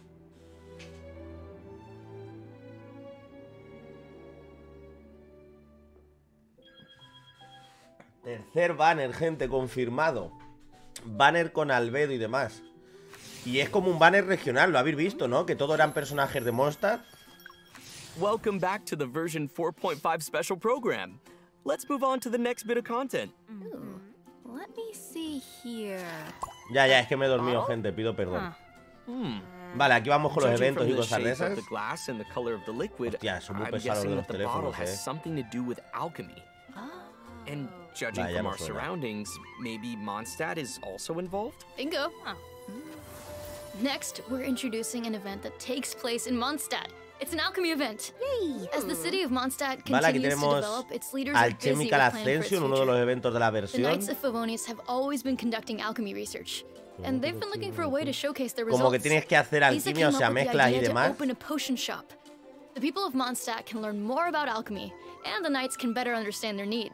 Speaker 4: Tercer banner, gente, confirmado. Banner con Albedo y demás. Y es como un banner regional, lo habéis visto, ¿no? Que todos eran personajes de Mondstadt.
Speaker 5: Welcome back to the version four point five special program. Let's move on to the next bit of content.
Speaker 2: Ooh. Let me see here.
Speaker 4: Ya, ya, es que me he dormido, gente, pido perdón.
Speaker 5: Hmm.
Speaker 4: Vale, aquí vamos con los
Speaker 5: Judging
Speaker 4: eventos
Speaker 5: from
Speaker 4: y
Speaker 5: the
Speaker 4: cosas de
Speaker 5: shape of
Speaker 4: esas.
Speaker 5: the glass and the color of the liquid,
Speaker 4: Hostia, son muy
Speaker 5: I'm
Speaker 4: pesados
Speaker 5: guessing
Speaker 4: los
Speaker 5: that the bottle
Speaker 4: teléfonos,
Speaker 5: has
Speaker 4: eh.
Speaker 5: something to do with alchemy. And judging
Speaker 4: Vaya,
Speaker 5: from
Speaker 4: no
Speaker 5: our
Speaker 4: suena.
Speaker 5: surroundings, maybe Mondstadt is also involved?
Speaker 6: Bingo. Next, we're introducing an event that takes place in Mondstadt. It's an alchemy event. Yay! As the city of Mondstadt
Speaker 4: Vale, aquí
Speaker 6: continues to
Speaker 4: tenemos
Speaker 6: develop, its leaders are busy with
Speaker 4: Alchemical
Speaker 6: planning for its
Speaker 4: Ascension, uno de los
Speaker 6: future.
Speaker 4: eventos de la
Speaker 6: The
Speaker 4: versión.
Speaker 6: Knights of Favonius have always been conducting alchemy research, and they've been looking for a way to showcase their results.
Speaker 4: Como que tienes que hacer
Speaker 6: Lisa
Speaker 4: alquimia, o
Speaker 6: came
Speaker 4: sea,
Speaker 6: up with the
Speaker 4: mezclas y
Speaker 6: idea to
Speaker 4: demás.
Speaker 6: open a potion shop. The people of Mondstadt can learn more about alchemy, and the knights can better understand their needs.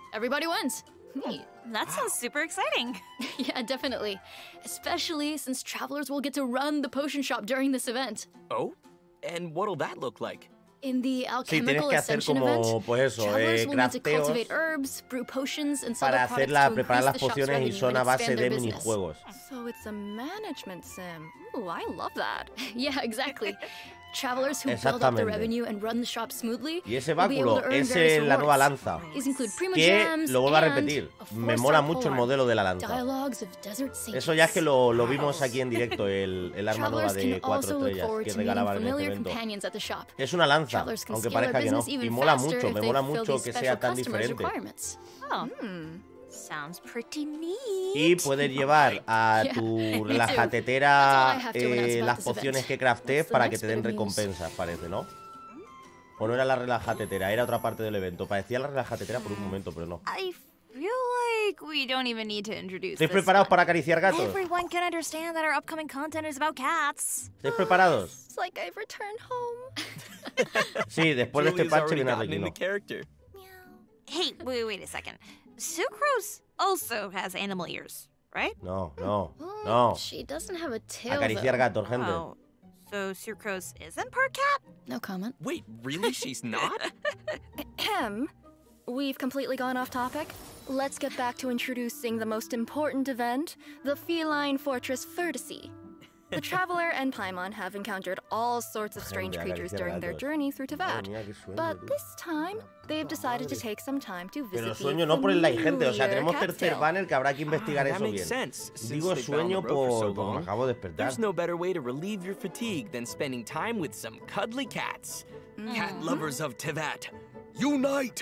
Speaker 6: everybody wins. Neat.
Speaker 7: That sounds super exciting.
Speaker 6: Yeah, definitely. Especially since travelers will get to run the potion shop during this event.
Speaker 5: Oh? And what'll that look like?
Speaker 6: In the
Speaker 4: Sí, tienes
Speaker 6: alchemical
Speaker 4: que hacer
Speaker 6: ascension
Speaker 4: como,
Speaker 6: event,
Speaker 4: pues eso,
Speaker 6: travelers
Speaker 4: eh,
Speaker 6: will need to
Speaker 4: crafteos
Speaker 6: cultivate herbs, brew potions, and sell
Speaker 4: para
Speaker 6: their
Speaker 4: hacer
Speaker 6: products
Speaker 4: la,
Speaker 6: to
Speaker 4: preparar
Speaker 6: increase
Speaker 4: las
Speaker 6: the shop's
Speaker 4: pociones y
Speaker 6: revenue
Speaker 4: son
Speaker 6: and
Speaker 4: a base
Speaker 6: expand
Speaker 4: de
Speaker 6: their business.
Speaker 4: minijuegos.
Speaker 2: So it's a management sim. Ooh, I love that.
Speaker 6: Yeah, exactly. Travelers who build up the
Speaker 4: Exactamente.
Speaker 6: revenue and run the shop smoothly
Speaker 4: Y ese
Speaker 6: will be able
Speaker 4: báculo
Speaker 6: to earn
Speaker 4: es
Speaker 6: various
Speaker 4: la nueva
Speaker 6: rewards.
Speaker 4: lanza.
Speaker 6: These include primo
Speaker 4: Que
Speaker 6: gems
Speaker 4: lo vuelvo a
Speaker 6: and
Speaker 4: repetir,
Speaker 6: a
Speaker 4: me
Speaker 6: four-star
Speaker 4: mola mucho el
Speaker 6: polearm.
Speaker 4: modelo de la lanza.
Speaker 6: Dialogues of Desert Sages.
Speaker 4: Eso ya es que lo, lo vimos aquí en directo, el, el arma nueva
Speaker 6: Travelers
Speaker 4: de
Speaker 6: can
Speaker 4: cuatro
Speaker 6: also look
Speaker 4: estrellas
Speaker 6: forward
Speaker 4: que
Speaker 6: to meeting
Speaker 4: regalaban en este
Speaker 6: familiar
Speaker 4: evento.
Speaker 6: companions at the shop.
Speaker 4: Es una lanza,
Speaker 6: Travelers can
Speaker 4: aunque
Speaker 6: scale their
Speaker 4: parezca que no.
Speaker 6: business
Speaker 4: Y
Speaker 6: even
Speaker 4: mola
Speaker 6: faster
Speaker 4: mucho,
Speaker 6: if
Speaker 4: me
Speaker 6: they
Speaker 4: mola
Speaker 6: fulfill
Speaker 4: mucho
Speaker 6: these
Speaker 4: que sea
Speaker 6: special
Speaker 4: tan
Speaker 6: customers'
Speaker 4: diferente.
Speaker 6: requirements.
Speaker 7: Oh. Sounds pretty neat.
Speaker 4: Y puedes llevar a
Speaker 6: Yeah,
Speaker 4: tu
Speaker 6: me too.
Speaker 4: relajatetera
Speaker 6: That's all I have to announce
Speaker 4: eh,
Speaker 6: about
Speaker 4: las
Speaker 6: this
Speaker 4: pociones
Speaker 6: event.
Speaker 4: que craftees
Speaker 6: What's the
Speaker 4: para que
Speaker 6: next
Speaker 4: te
Speaker 6: bit
Speaker 4: den
Speaker 6: of news?
Speaker 4: recompensas, parece, ¿no? O no era la relajatetera, era otra parte del evento. Parecía la relajatetera por un momento, pero no.
Speaker 7: I feel like we don't even need to introduce
Speaker 4: ¿Estáis
Speaker 7: this
Speaker 4: preparados
Speaker 7: one.
Speaker 4: para acariciar gatos?
Speaker 7: Everyone can understand that our upcoming content is about cats.
Speaker 4: ¿Estáis preparados?
Speaker 2: It's like I've returned home.
Speaker 4: Sí, después de este
Speaker 5: Julie's
Speaker 4: parche
Speaker 5: already
Speaker 4: viene
Speaker 5: gotten into
Speaker 4: Arlequino.
Speaker 5: character.
Speaker 7: Hey, wait, wait a second. Sucrose also has animal ears, right?
Speaker 4: No, no,
Speaker 6: Oh,
Speaker 4: no.
Speaker 6: She doesn't have a tail,
Speaker 4: Acariciar
Speaker 6: though.
Speaker 4: gatos, gente.
Speaker 7: Oh, so Sucrose isn't part cat?
Speaker 6: No comment.
Speaker 5: Wait, really? She's not?
Speaker 2: Ahem. We've completely gone off topic. Let's get back to introducing the most important event, the Feline Fortress Vertice. The Traveler and Paimon have encountered all sorts of strange
Speaker 4: Gente,
Speaker 2: creatures
Speaker 4: acariciar
Speaker 2: during their
Speaker 4: gatos.
Speaker 2: journey through
Speaker 4: Madre
Speaker 2: Teyvat.
Speaker 4: mía, qué sueño,
Speaker 2: But
Speaker 4: tú.
Speaker 2: this time, they've decided to take some time to visit
Speaker 4: Pero
Speaker 2: the
Speaker 4: sueño no por el like, gente. O sea,
Speaker 2: familiar
Speaker 4: tenemos
Speaker 2: cat
Speaker 4: tercer
Speaker 2: tail.
Speaker 4: banner que habrá que investigar
Speaker 5: Ah, that
Speaker 4: eso
Speaker 5: makes
Speaker 4: bien.
Speaker 5: sense, since
Speaker 4: Digo
Speaker 5: they found
Speaker 4: sueño
Speaker 5: the rope for so
Speaker 4: por... porque me
Speaker 5: long.
Speaker 4: acabo de despertar.
Speaker 5: There's no better way to relieve your fatigue than spending time with some cuddly cats. Cat lovers of Teyvat, unite!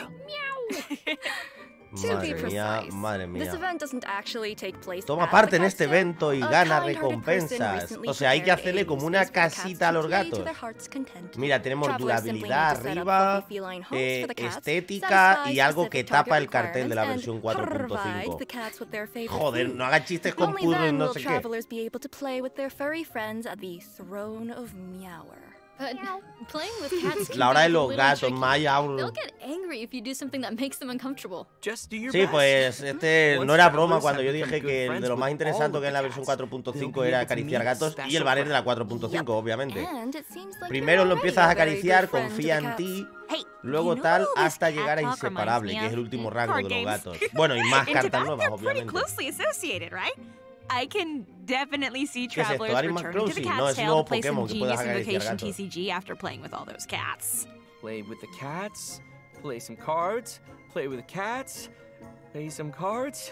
Speaker 2: To be
Speaker 4: Madre mía,
Speaker 2: precise,
Speaker 4: madre
Speaker 2: this
Speaker 4: mía.
Speaker 2: event doesn't actually take place
Speaker 4: Toma
Speaker 2: at
Speaker 4: parte
Speaker 2: the
Speaker 4: en
Speaker 2: cat
Speaker 4: este
Speaker 2: sale.
Speaker 4: evento y
Speaker 2: A
Speaker 4: gana
Speaker 2: kind-hearted person
Speaker 4: recompensas.
Speaker 2: recently
Speaker 4: O sea, hay que
Speaker 2: prepared
Speaker 4: hacerle
Speaker 2: a
Speaker 4: como
Speaker 2: new
Speaker 4: una
Speaker 2: space for cats
Speaker 4: casita a
Speaker 2: to
Speaker 4: los
Speaker 2: play to
Speaker 4: gatos.
Speaker 2: their heart's content.
Speaker 4: Mira, tenemos
Speaker 2: Travelers simply
Speaker 4: durabilidad
Speaker 2: need to set up
Speaker 4: arriba,
Speaker 2: fluffy feline homes
Speaker 4: eh,
Speaker 2: for the cats,
Speaker 4: estética
Speaker 2: satisfy
Speaker 4: y algo que
Speaker 2: specific
Speaker 4: tapa
Speaker 2: target
Speaker 4: el cartel de la
Speaker 2: requirements,
Speaker 4: versión
Speaker 2: and
Speaker 4: cuatro punto
Speaker 2: provide
Speaker 4: cinco.
Speaker 2: the cats with their favorite
Speaker 4: Joder,
Speaker 2: food.
Speaker 4: no hagas chistes con
Speaker 2: Only
Speaker 4: purro y
Speaker 2: then
Speaker 4: no
Speaker 2: will
Speaker 4: sé qué.
Speaker 2: travelers be able to play with their furry friends at the Throne of Meower.
Speaker 6: But playing with cats can
Speaker 4: La hora
Speaker 6: be
Speaker 4: de
Speaker 6: a
Speaker 4: los
Speaker 6: little
Speaker 4: gatos,
Speaker 6: tricky.
Speaker 4: Maya.
Speaker 6: They'll get angry if you do something that makes them uncomfortable.
Speaker 5: Just do your
Speaker 4: Sí,
Speaker 5: best.
Speaker 4: pues este
Speaker 5: Once
Speaker 4: no era broma
Speaker 5: travelers
Speaker 4: cuando
Speaker 5: have
Speaker 4: yo
Speaker 5: become
Speaker 4: dije
Speaker 5: good
Speaker 4: que
Speaker 5: friends
Speaker 4: de lo más
Speaker 5: with
Speaker 4: interesante
Speaker 5: all
Speaker 4: que
Speaker 5: of
Speaker 4: en la
Speaker 5: the
Speaker 4: versión
Speaker 5: cats,
Speaker 4: cuatro punto
Speaker 5: they'll
Speaker 4: cinco
Speaker 5: be
Speaker 4: era
Speaker 5: able to
Speaker 4: acariciar
Speaker 5: meet
Speaker 4: gatos y
Speaker 5: special
Speaker 4: el banner de la
Speaker 5: friends.
Speaker 4: cuatro punto cinco, obviamente.
Speaker 2: And it seems like
Speaker 4: Primero
Speaker 2: you're
Speaker 4: lo
Speaker 2: already
Speaker 4: empiezas a
Speaker 2: a very
Speaker 4: acariciar,
Speaker 2: good friend to
Speaker 4: confía
Speaker 2: the
Speaker 4: en
Speaker 2: cats.
Speaker 4: ti,
Speaker 7: Hey,
Speaker 4: luego
Speaker 7: you know
Speaker 4: tal,
Speaker 7: who this
Speaker 4: hasta
Speaker 7: cat
Speaker 4: llegar a
Speaker 7: talk
Speaker 4: inseparable,
Speaker 7: reminds
Speaker 4: que
Speaker 7: me
Speaker 4: es el
Speaker 7: of?
Speaker 4: último
Speaker 7: Mm,
Speaker 4: rango
Speaker 7: card
Speaker 4: de los
Speaker 7: games.
Speaker 4: gatos. Bueno, y más
Speaker 7: In
Speaker 4: cartas
Speaker 7: Teyvat,
Speaker 4: nuevas,
Speaker 7: they're pretty
Speaker 4: obviamente.
Speaker 7: closely associated, right? I can definitely see
Speaker 4: ¿Qué es esto,
Speaker 7: travelers
Speaker 4: Animal
Speaker 7: returning to the
Speaker 4: Crossing? No,
Speaker 7: cat's
Speaker 4: es
Speaker 7: tail
Speaker 4: nuevo
Speaker 7: to play some
Speaker 4: Pokémon que puedes
Speaker 7: genius
Speaker 4: acariciar
Speaker 7: invocation
Speaker 4: gatos.
Speaker 7: T C G after playing with all those cats.
Speaker 5: Play with the cats, play some cards, play with the cats, play some cards.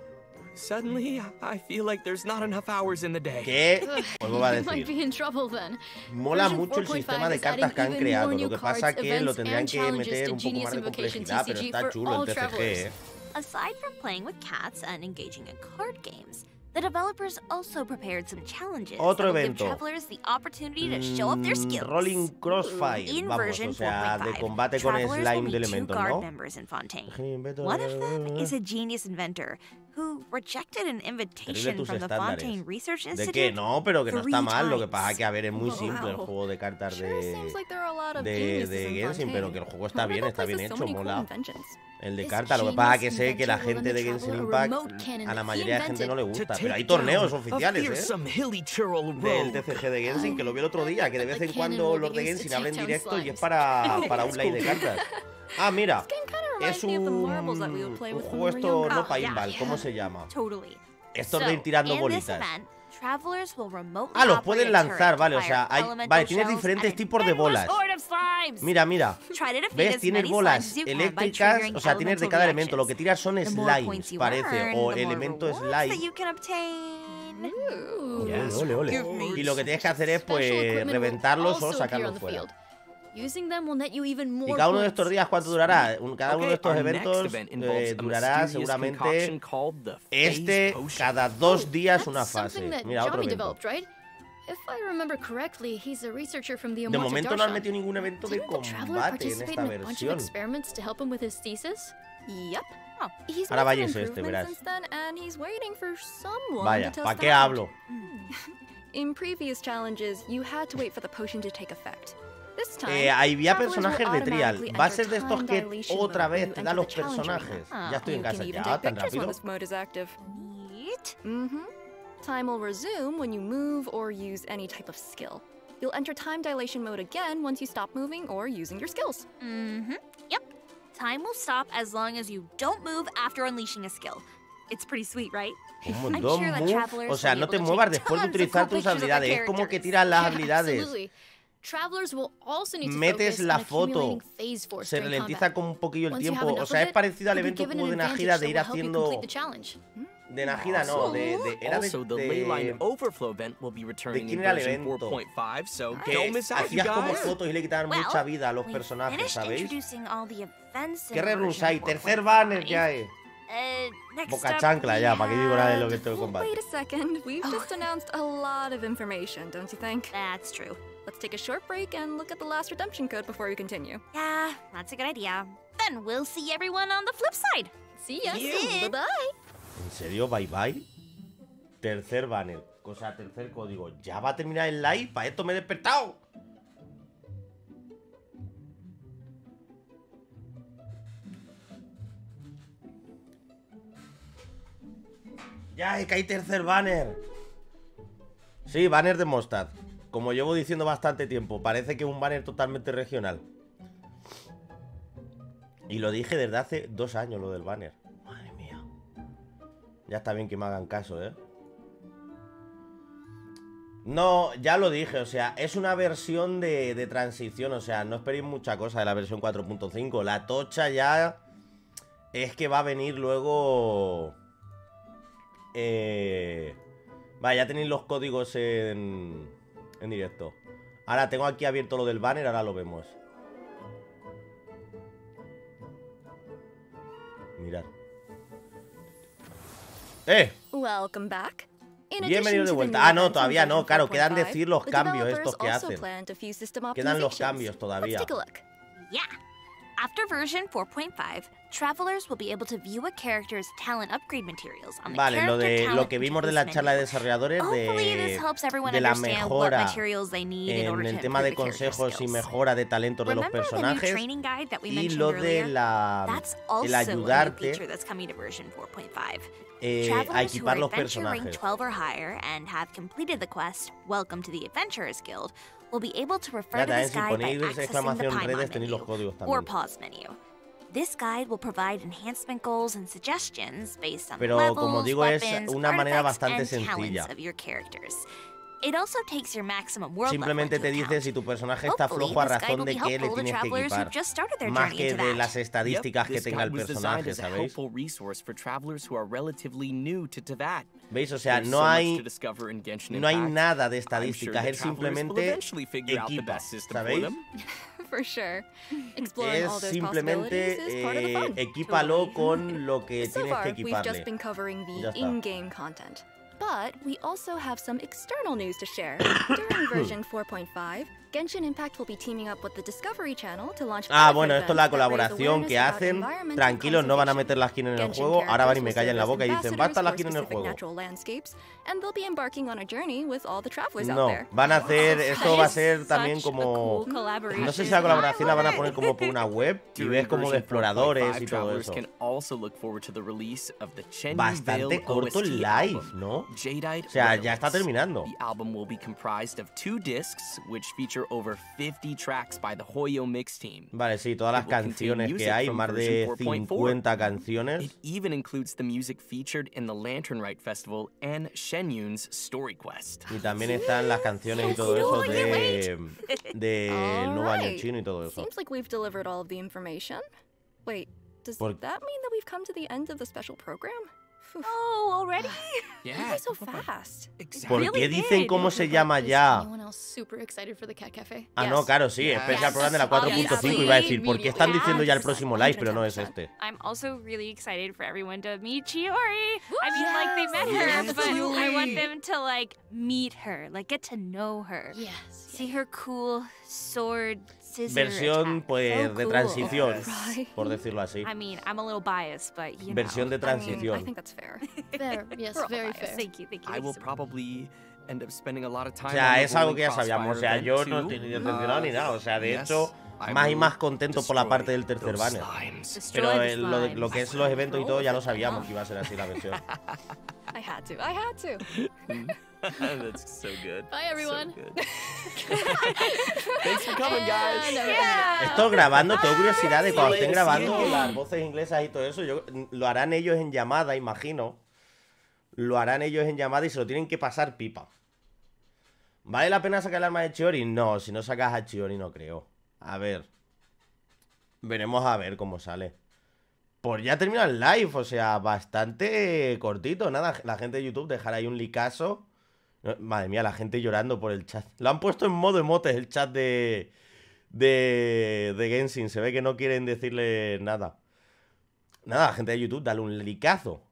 Speaker 5: Suddenly, I feel like there's not enough hours in the day.
Speaker 4: ¿Qué? Os vuelvo a
Speaker 6: You might
Speaker 4: decir.
Speaker 6: be in trouble then.
Speaker 4: Mola
Speaker 6: Version
Speaker 4: mucho el
Speaker 6: four point
Speaker 4: sistema
Speaker 6: five
Speaker 4: de
Speaker 6: is
Speaker 4: cartas
Speaker 6: adding
Speaker 4: que han
Speaker 6: even
Speaker 4: creado.
Speaker 6: more
Speaker 4: Lo
Speaker 6: new
Speaker 4: que pasa
Speaker 6: cards,
Speaker 4: que lo
Speaker 6: events,
Speaker 4: tendrían
Speaker 6: and
Speaker 4: que
Speaker 6: challenges
Speaker 4: meter
Speaker 6: to
Speaker 4: un poco
Speaker 6: Genius
Speaker 4: más de
Speaker 6: Invocation
Speaker 4: complejidad, pero
Speaker 6: T C G
Speaker 4: está
Speaker 6: for
Speaker 4: chulo
Speaker 6: all
Speaker 4: el T C G,
Speaker 6: travelers.
Speaker 4: ¿eh?
Speaker 7: Aside from playing with cats and engaging in card games, the developers also prepared some challenges
Speaker 4: Otro
Speaker 7: that will give
Speaker 4: evento.
Speaker 7: travelers the opportunity to show off their
Speaker 4: Mm,
Speaker 7: skills.
Speaker 4: Rolling Crossfire,
Speaker 7: In
Speaker 4: vamos,
Speaker 7: version
Speaker 4: o sea, de
Speaker 7: four point five,
Speaker 4: combate con
Speaker 7: travelers will
Speaker 4: slime
Speaker 7: meet
Speaker 4: de
Speaker 7: two
Speaker 4: elementos,
Speaker 7: guard
Speaker 4: ¿no?
Speaker 7: members in Fontaine.
Speaker 4: Inventor-
Speaker 7: One of them is a genius inventor who rejected an invitation
Speaker 4: tus
Speaker 7: from the
Speaker 4: estándares.
Speaker 7: Fontaine Research
Speaker 4: ¿De
Speaker 7: Institute.
Speaker 4: qué? No, pero que no está
Speaker 7: three
Speaker 4: mal. Lo que pasa
Speaker 7: times.
Speaker 4: que, a ver, es muy simple el
Speaker 2: Wow.
Speaker 4: juego de cartas
Speaker 2: Sure
Speaker 4: de,
Speaker 2: seems like there are a lot of
Speaker 4: de,
Speaker 2: geniuses
Speaker 4: de
Speaker 2: in
Speaker 4: Genshin, pero
Speaker 2: Fontaine.
Speaker 4: que el juego está
Speaker 2: Whoever
Speaker 4: bien, está bien
Speaker 2: places so
Speaker 4: hecho,
Speaker 2: many cool
Speaker 4: mola.
Speaker 2: inventions.
Speaker 4: El de
Speaker 6: This
Speaker 4: cartas, lo que pasa que
Speaker 6: genius
Speaker 4: sé que la
Speaker 6: inventor will
Speaker 4: gente de
Speaker 6: then
Speaker 4: Genshin
Speaker 6: travel a
Speaker 4: Impact
Speaker 6: remote cannon
Speaker 4: a la
Speaker 6: that he
Speaker 4: mayoría de gente no le
Speaker 5: To
Speaker 4: gusta,
Speaker 5: take
Speaker 4: pero hay torneos
Speaker 5: down a
Speaker 4: oficiales, ¿eh?
Speaker 5: fearsome hilly churl
Speaker 4: Del
Speaker 5: rogue.
Speaker 4: T C G de Genshin, que lo vi el otro día, que de vez en
Speaker 6: The
Speaker 4: cuando
Speaker 6: cannon
Speaker 4: los
Speaker 6: will
Speaker 4: de
Speaker 6: be used
Speaker 4: Genshin
Speaker 6: to
Speaker 4: abren
Speaker 6: take down
Speaker 4: directo y es
Speaker 6: slimes.
Speaker 4: para, para un live de cartas. Ah, mira, es
Speaker 2: me of the
Speaker 4: un,
Speaker 2: marbles that we would play
Speaker 4: un
Speaker 2: with
Speaker 4: juego
Speaker 2: when we were
Speaker 4: esto,
Speaker 2: younger.
Speaker 4: no
Speaker 7: Oh,
Speaker 4: paintball,
Speaker 7: yeah,
Speaker 4: ¿cómo
Speaker 7: yeah.
Speaker 4: se llama?
Speaker 7: Totally.
Speaker 4: Estos
Speaker 7: So,
Speaker 4: de ir tirando
Speaker 7: in this
Speaker 4: bolitas.
Speaker 7: event, travelers will remotely
Speaker 4: Ah, los
Speaker 7: operate
Speaker 4: pueden
Speaker 7: a
Speaker 4: lanzar,
Speaker 7: turret to
Speaker 4: vale, o
Speaker 7: fire
Speaker 4: sea, hay,
Speaker 7: elemental
Speaker 4: vale, tienes
Speaker 7: shells
Speaker 4: diferentes
Speaker 7: at an
Speaker 4: tipos de
Speaker 7: endless
Speaker 4: bolas.
Speaker 7: horde of slimes.
Speaker 4: Mira, mira,
Speaker 7: Try to defeat
Speaker 4: ¿ves?
Speaker 7: as
Speaker 4: Tienes
Speaker 7: many
Speaker 4: bolas
Speaker 7: slimes as you can by
Speaker 4: eléctricas,
Speaker 7: triggering
Speaker 4: o sea, tienes de
Speaker 7: elemental
Speaker 4: cada elemento. Lo que
Speaker 7: reactions.
Speaker 4: tiras son
Speaker 7: The more
Speaker 4: slimes,
Speaker 7: points you
Speaker 4: parece,
Speaker 7: earn,
Speaker 4: o
Speaker 7: the more
Speaker 4: elemento
Speaker 7: rewards that
Speaker 4: slime.
Speaker 7: you can obtain.
Speaker 4: Ole, ole, ole.
Speaker 5: Give me
Speaker 4: Y lo que tienes que hacer es,
Speaker 6: Special
Speaker 4: pues,
Speaker 6: equipment will
Speaker 4: reventarlos o
Speaker 6: also appear
Speaker 4: sacarlos
Speaker 6: on the
Speaker 4: fuera.
Speaker 6: field. Using them will net you even more
Speaker 4: Y cada uno de estos
Speaker 6: points.
Speaker 4: días, ¿cuánto durará? Un- Cada uno
Speaker 5: Okay,
Speaker 4: de estos
Speaker 5: our next
Speaker 4: eventos
Speaker 5: event involves
Speaker 4: eh,
Speaker 5: a
Speaker 4: durará
Speaker 5: mysterious
Speaker 4: seguramente
Speaker 5: concoction called the
Speaker 4: este,
Speaker 5: Phase Potion.
Speaker 4: cada dos días
Speaker 6: That's
Speaker 4: una
Speaker 6: something
Speaker 4: fase.
Speaker 6: that
Speaker 4: Mira, otro
Speaker 6: Johnny
Speaker 4: evento.
Speaker 6: developed, right? If I remember correctly, he's a researcher from the
Speaker 4: De
Speaker 6: Immortal
Speaker 4: momento no han
Speaker 6: Darshan.
Speaker 4: metido ningún evento de
Speaker 6: Didn't the Traveler
Speaker 4: combate en
Speaker 6: participate
Speaker 4: esta
Speaker 6: in a bunch of
Speaker 4: versión.
Speaker 6: experiments to help him with his thesis?
Speaker 2: Yep.
Speaker 7: Oh.
Speaker 2: He's
Speaker 4: Ahora
Speaker 2: made
Speaker 4: vaya
Speaker 2: some
Speaker 4: este,
Speaker 2: improvements
Speaker 4: verás.
Speaker 2: since then, and he's waiting for someone
Speaker 4: Vaya,
Speaker 2: to test
Speaker 4: ¿para
Speaker 2: them
Speaker 4: qué
Speaker 2: out.
Speaker 4: hablo?
Speaker 2: In previous challenges, you had to wait for the potion to take effect. This time,
Speaker 4: Eh, había
Speaker 2: travelers will
Speaker 4: personajes de trial.
Speaker 2: automatically
Speaker 4: Va a
Speaker 2: enter
Speaker 4: ser de estos
Speaker 2: time
Speaker 4: que
Speaker 2: dilation
Speaker 4: otra
Speaker 2: mode
Speaker 4: vez
Speaker 2: when
Speaker 4: te
Speaker 2: you
Speaker 4: da
Speaker 2: enter
Speaker 4: los
Speaker 2: the challenge arena.
Speaker 4: personajes.
Speaker 7: Ah,
Speaker 4: Ya estoy en
Speaker 2: You
Speaker 4: casa.
Speaker 2: can even
Speaker 4: Ya,
Speaker 2: take
Speaker 4: tan
Speaker 2: pictures when
Speaker 4: rápido.
Speaker 2: this mode is active.
Speaker 7: Neat.
Speaker 2: Mm-hmm. Time will resume when you move or use any type of skill. You'll enter time dilation mode again once you stop moving or using your skills.
Speaker 7: Mm-hmm. Yep. Time will stop as long as you don't move after unleashing a skill. It's pretty sweet, right?
Speaker 4: ¿Cómo?
Speaker 7: I'm
Speaker 4: Don't
Speaker 7: sure that
Speaker 4: move.
Speaker 7: travelers
Speaker 4: O sea,
Speaker 7: will
Speaker 4: no
Speaker 7: be
Speaker 4: te
Speaker 7: able to
Speaker 4: muevas
Speaker 7: take
Speaker 4: después de
Speaker 7: tons of
Speaker 4: utilizar
Speaker 7: cool
Speaker 4: tus
Speaker 7: pictures of their
Speaker 4: habilidades. Es como que
Speaker 7: characters.
Speaker 4: tiras las
Speaker 6: Yeah,
Speaker 4: habilidades.
Speaker 6: absolutely. Travelers will also need to
Speaker 4: Metes
Speaker 6: focus
Speaker 4: la
Speaker 6: on
Speaker 4: foto.
Speaker 6: accumulating phase force
Speaker 4: Se
Speaker 6: during
Speaker 4: ralentiza
Speaker 6: combat.
Speaker 4: como un poquillo el
Speaker 6: Once you have
Speaker 4: tiempo. O
Speaker 6: enough
Speaker 4: sea,
Speaker 6: of
Speaker 4: es
Speaker 6: it,
Speaker 4: parecido al
Speaker 6: you'll be
Speaker 4: evento
Speaker 6: given
Speaker 4: como
Speaker 6: an
Speaker 4: de
Speaker 6: advantage
Speaker 4: Najira de
Speaker 6: that
Speaker 4: ir
Speaker 6: will help you
Speaker 4: haciendo.
Speaker 6: complete the challenge.
Speaker 4: De Najira no, de, de- era de,
Speaker 5: Also, the
Speaker 4: de-
Speaker 5: Leyline Overflow event will be returning
Speaker 4: quién
Speaker 5: in
Speaker 4: era el
Speaker 5: version
Speaker 4: evento?
Speaker 5: four point five, so
Speaker 4: que
Speaker 5: don't miss out, you
Speaker 4: hacías como
Speaker 5: guys.
Speaker 4: fotos y le quitaban
Speaker 7: Well,
Speaker 4: mucha vida a los
Speaker 7: we
Speaker 4: personajes,
Speaker 7: finished
Speaker 4: ¿sabéis?
Speaker 7: introducing all the events in
Speaker 4: ¿Qué
Speaker 7: version
Speaker 4: renunciáis?
Speaker 7: four
Speaker 4: Tercer
Speaker 7: point
Speaker 4: banner
Speaker 7: five.
Speaker 4: ya es.
Speaker 7: Uh, next
Speaker 4: Boca
Speaker 7: up,
Speaker 4: chancla
Speaker 7: we
Speaker 4: ya, ¿para qué digo nada de lo
Speaker 7: have-
Speaker 4: que estoy en combate?
Speaker 2: Wait a second. We've just announced a lot of information, don't you think?
Speaker 7: That's true.
Speaker 2: Let's take a short break and look at the last redemption code before we continue.
Speaker 7: Yeah, that's a good idea. Then we'll see everyone on the flip side.
Speaker 2: See ya.
Speaker 7: Yeah.
Speaker 2: Bye-bye.
Speaker 4: ¿En serio? Bye bye. Tercer banner. O sea, tercer código. ¿Ya va a terminar el live? ¿Para esto me he despertado? Ya, es que hay tercer banner. Sí, banner de Mondstadt. Como llevo diciendo bastante tiempo, parece que es un banner totalmente regional. Y lo dije desde hace dos años, lo del banner. Madre mía. Ya está bien que me hagan caso, ¿eh? No, ya lo dije, o sea, es una versión de, de transición. O sea, no esperéis mucha cosa de la versión cuatro punto cinco. La tocha ya es que va a venir luego... Eh... Vale, ya tenéis los códigos en, en directo. Ahora tengo aquí abierto lo del banner, ahora lo vemos. Mirad. ¡Eh!
Speaker 2: Welcome back. In
Speaker 4: Bienvenido
Speaker 2: addition
Speaker 4: de
Speaker 2: to the
Speaker 4: vuelta.
Speaker 2: new
Speaker 4: Ah, no,
Speaker 2: events in
Speaker 4: todavía no,
Speaker 2: version
Speaker 4: claro,
Speaker 2: four
Speaker 4: quedan
Speaker 2: point five,
Speaker 4: decir los
Speaker 2: the
Speaker 4: cambios
Speaker 2: developers
Speaker 4: estos que
Speaker 2: also
Speaker 4: hacen.
Speaker 2: planned a few system
Speaker 4: Quedan los
Speaker 2: optimizations.
Speaker 4: cambios todavía.
Speaker 2: Let's take a look.
Speaker 7: Yeah. After version four point five, travelers will be able to view a character's talent upgrade materials on the
Speaker 4: Vale, lo
Speaker 7: character
Speaker 4: de
Speaker 7: talent
Speaker 4: lo que vimos de la
Speaker 7: introduce
Speaker 4: charla de
Speaker 7: menu.
Speaker 4: desarrolladores
Speaker 7: Hopefully this
Speaker 4: de,
Speaker 7: helps everyone
Speaker 4: de la
Speaker 7: understand what
Speaker 4: mejora
Speaker 7: materials they need in
Speaker 4: en
Speaker 7: order
Speaker 4: el
Speaker 7: to
Speaker 4: tema de
Speaker 7: improve the character
Speaker 4: consejos y
Speaker 7: skills.
Speaker 4: mejora de talentos de los
Speaker 7: Remember the new
Speaker 4: personajes
Speaker 7: training guide that we
Speaker 4: y
Speaker 7: mentioned
Speaker 4: lo de
Speaker 7: earlier?
Speaker 4: la
Speaker 7: That's
Speaker 4: el
Speaker 7: also a new
Speaker 4: ayudarte
Speaker 7: feature that's coming to version four point five.
Speaker 4: eh, a
Speaker 7: Travelers who
Speaker 4: equipar
Speaker 7: are
Speaker 4: los
Speaker 7: adventure rank
Speaker 4: personajes.
Speaker 7: twelve or higher and have completed the quest Welcome to the Adventurers Guild will be able to refer
Speaker 4: Ya
Speaker 7: to
Speaker 4: también
Speaker 7: this
Speaker 4: si
Speaker 7: guide by
Speaker 4: ponéis
Speaker 7: accessing the
Speaker 4: exclamación
Speaker 7: Paimon
Speaker 4: redes tenéis los
Speaker 7: menu
Speaker 4: códigos
Speaker 7: or
Speaker 4: también.
Speaker 7: pause menu. This guide will provide enhancement goals and suggestions based on
Speaker 4: Pero,
Speaker 7: the levels,
Speaker 4: como digo, es
Speaker 7: weapons,
Speaker 4: una manera
Speaker 7: artifacts,
Speaker 4: bastante
Speaker 7: and
Speaker 4: sencilla.
Speaker 7: talents of your characters. It also takes your maximum world
Speaker 4: Simplemente
Speaker 7: level
Speaker 4: te
Speaker 7: into
Speaker 4: dice
Speaker 7: account.
Speaker 4: si tu personaje está
Speaker 7: Hopefully,
Speaker 4: flojo a
Speaker 7: this guide
Speaker 4: razón
Speaker 7: will
Speaker 4: de
Speaker 7: be
Speaker 4: qué le
Speaker 7: helpful to
Speaker 4: tienes que
Speaker 7: travelers
Speaker 4: equipar.
Speaker 7: who've just started their
Speaker 4: Más
Speaker 7: journey
Speaker 4: que
Speaker 7: into
Speaker 4: de
Speaker 7: that.
Speaker 4: las estadísticas
Speaker 5: Yep,
Speaker 4: que
Speaker 5: this
Speaker 4: tenga
Speaker 5: guide
Speaker 4: el
Speaker 5: was designed
Speaker 4: personaje,
Speaker 5: as a
Speaker 4: ¿sabéis?
Speaker 5: helpful resource for travelers who are relatively new to Teyvat.
Speaker 4: ¿Veis? O sea,
Speaker 5: There's
Speaker 4: no
Speaker 5: so much
Speaker 4: hay
Speaker 5: to discover in Genshin
Speaker 4: no hay
Speaker 5: Impact.
Speaker 4: nada de
Speaker 5: I'm sure
Speaker 4: estadísticas,
Speaker 5: the
Speaker 4: él
Speaker 5: travelers will
Speaker 4: simplemente
Speaker 5: eventually figure out the
Speaker 4: equipa,
Speaker 5: best system for
Speaker 4: ¿sabéis?
Speaker 5: them.
Speaker 2: For sure. Exploring all
Speaker 4: Es
Speaker 2: those
Speaker 4: simplemente
Speaker 2: possibilities is part of the
Speaker 4: eh,
Speaker 2: fun.
Speaker 4: equípalo con lo que
Speaker 2: So
Speaker 4: tienes
Speaker 2: far,
Speaker 4: que
Speaker 2: we've
Speaker 4: equiparle.
Speaker 2: just been covering
Speaker 4: Ya
Speaker 2: the
Speaker 4: está.
Speaker 2: in-game content. But we also have some external news to share. During version four point five, Genshin Impact will be teaming up with the Discovery Channel to launch
Speaker 4: Ah,
Speaker 2: private
Speaker 4: bueno, esto es la
Speaker 2: events that raise
Speaker 4: colaboración
Speaker 2: awareness
Speaker 4: que
Speaker 2: about
Speaker 4: hacen.
Speaker 2: environmental
Speaker 4: Tranquilos, no van a
Speaker 2: conservation.
Speaker 4: meter la skin en el
Speaker 2: Genshin
Speaker 4: juego. Ahora van y
Speaker 2: characters
Speaker 4: me
Speaker 2: will
Speaker 4: callan la
Speaker 2: serve as
Speaker 4: boca y dicen, basta la
Speaker 2: ambassadors
Speaker 4: skin en el
Speaker 2: for
Speaker 4: juego.
Speaker 2: specific natural landscapes, and they'll be embarking on a journey with all the travelers out
Speaker 4: No,
Speaker 2: there.
Speaker 4: van a hacer, esto va a ser
Speaker 7: Such
Speaker 4: también
Speaker 7: a
Speaker 4: como...
Speaker 7: cool collaboration.
Speaker 4: No sé si la colaboración la van a poner como por una web y
Speaker 5: During
Speaker 4: ves como de
Speaker 5: version four point
Speaker 4: exploradores
Speaker 5: five,
Speaker 4: y todo
Speaker 5: travelers
Speaker 4: eso.
Speaker 5: can also look forward to the release of the Chen
Speaker 4: Bastante
Speaker 5: Vale
Speaker 4: corto el
Speaker 5: O S T
Speaker 4: live,
Speaker 5: album,
Speaker 4: ¿no?
Speaker 5: Jadeite
Speaker 4: O sea,
Speaker 5: Redolence.
Speaker 4: ya está terminando.
Speaker 5: The album will be comprised of two discs, which feature over fifty tracks by the Hoyo Mix team.
Speaker 4: Vale, sí, todas las
Speaker 5: It will contain
Speaker 4: canciones que
Speaker 5: music
Speaker 4: hay,
Speaker 5: from
Speaker 4: más
Speaker 5: version
Speaker 4: de
Speaker 5: four point four.
Speaker 4: cincuenta canciones.
Speaker 5: It even includes the music featured in the Lantern Rite Festival and Shen Yun's Story Quest.
Speaker 4: Y también están las canciones y todo eso de del nuevo año
Speaker 2: Alright.
Speaker 4: chino y todo eso.
Speaker 2: Seems like we've delivered all of the information. Wait, does
Speaker 4: Por-
Speaker 2: that mean that we've come to the end of the special program? Phew.
Speaker 7: Oh, already?
Speaker 2: Why so fast?
Speaker 4: ¿Por
Speaker 7: Really
Speaker 4: qué dicen
Speaker 7: did.
Speaker 4: cómo se llama
Speaker 6: Is
Speaker 4: ya?
Speaker 6: anyone else super excited for the Cat Cafe?
Speaker 4: Ah, no,
Speaker 6: Yes.
Speaker 4: claro, sí,
Speaker 5: Yes.
Speaker 4: especial programa de la
Speaker 6: Yes,
Speaker 4: cuatro punto cinco iba a decir, ¿por qué están diciendo ya el próximo live, pero no es este?
Speaker 8: I'm also really excited for everyone to meet Chiori. I mean, like they met her, but I want them to like meet her, like get to know her,
Speaker 6: Yes.
Speaker 8: see her cool sword scissor
Speaker 4: Versión,
Speaker 8: attack.
Speaker 4: pues,
Speaker 8: So
Speaker 4: de
Speaker 8: cool.
Speaker 4: transición,
Speaker 2: Right.
Speaker 4: por decirlo así.
Speaker 8: I mean, I'm a little biased, but you
Speaker 4: Versión
Speaker 8: know.
Speaker 4: de
Speaker 2: I mean, I
Speaker 4: transición.
Speaker 2: think that's fair.
Speaker 6: Fair. Yes,
Speaker 2: We're all
Speaker 6: very
Speaker 2: biased.
Speaker 6: fair.
Speaker 8: Thank you, thank you.
Speaker 5: I
Speaker 8: thank
Speaker 5: will
Speaker 8: you so much.
Speaker 5: probably end up spending a lot of time
Speaker 4: O sea,
Speaker 5: on the
Speaker 4: es algo
Speaker 5: Rolling
Speaker 4: que ya sabíamos. O sea,
Speaker 5: Crossfire
Speaker 4: yo
Speaker 5: event
Speaker 4: no
Speaker 5: too.
Speaker 4: estoy ni decepcionado ni nada. O sea, de
Speaker 5: Yes,
Speaker 4: hecho,
Speaker 5: I
Speaker 4: más y
Speaker 5: will
Speaker 4: más contento por la
Speaker 5: destroy
Speaker 4: parte del tercer
Speaker 5: those
Speaker 4: banner.
Speaker 5: slimes.
Speaker 4: Pero
Speaker 2: Destroy the
Speaker 4: el- lo, de- lo
Speaker 2: slimes.
Speaker 4: que es los eventos y todo ya lo sabíamos
Speaker 2: Roll
Speaker 4: que iba a ser así la versión.
Speaker 2: I had to. I had to.
Speaker 5: That's so good.
Speaker 6: Bye, everyone.
Speaker 5: So good. Thanks for coming, guys.
Speaker 4: Esto grabando, tengo curiosidad de cuando estén grabando las voces inglesas y todo eso. Yo, lo harán ellos en llamada, imagino. Lo harán ellos en llamada y se lo tienen que pasar pipa. ¿Vale la pena sacar el arma de Chiori? No, si no sacas a Chiori no creo. A ver. Veremos a ver cómo sale. Pues ya termina el live, o sea, bastante cortito. Nada, la gente de YouTube dejará ahí un licazo. Madre mía, la gente llorando por el chat. Lo han puesto en modo emotes el chat de, de, de Genshin. Se ve que no quieren decirle nada. Nada, la gente de YouTube, dale un licazo.